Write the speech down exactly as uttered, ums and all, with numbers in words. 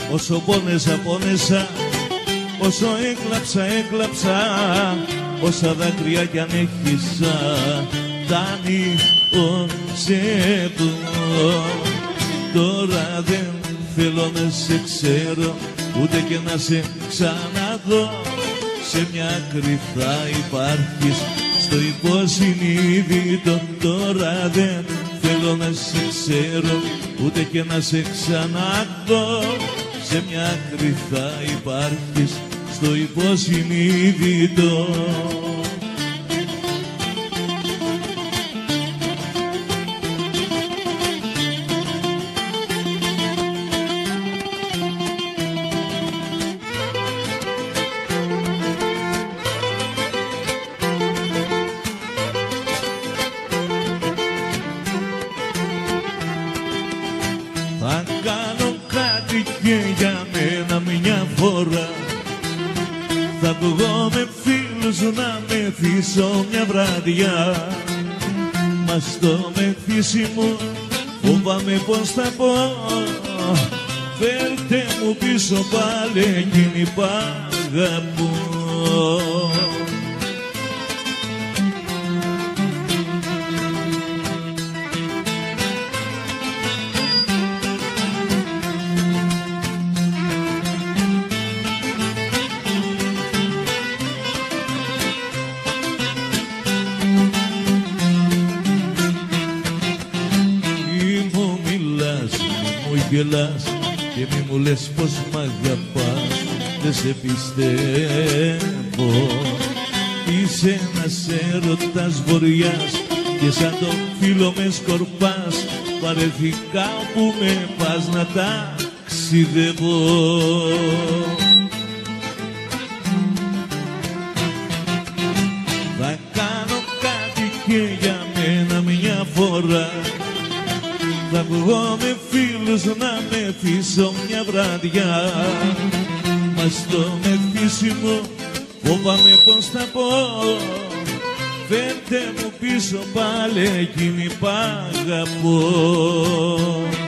Όσο πόνεσα, πόνεσα, όσο έκλαψα, έκλαψα, όσα δάκρυα κι αν έχισα, φτάνει ως εδώ. Τώρα δεν θέλω να σε ξέρω, ούτε και να σε ξαναδώ. Σε μια άκρη θα υπάρχεις, στο υποσυνείδητο. Τώρα δεν θέλω να σε ξέρω, ούτε και να σε ξαναδώ. Σε μια άκρη θα υπάρχεις, στο υποσυνείδητο. Θα κάνω κάτι και για μένα μια φορά. Θα βγω με φίλους να μεθύσω μια βραδιά. Μα στο μεθύσι μου φοβάμαι πως θα πω. Φέρτε μου πίσω πάλι εκείνη που αγαπώ. Γελάς και μη μου λες πως μ' αγαπάς, δεν σε πιστεύω. Είσαι ένας έρωτας βοριάς και σαν το φίλο με σκορπάς. Παρεθικά που με πας να ταξιδεύω. Θα κάνω κάτι και για μένα μια φορά. Θα βγω με φίλους να μεθύσω μια βραδιά. Μα στο μεθύσι μου φοβάμαι πως θα πω. Φέρτε μου πίσω πάλι εκείνη που αγαπώ.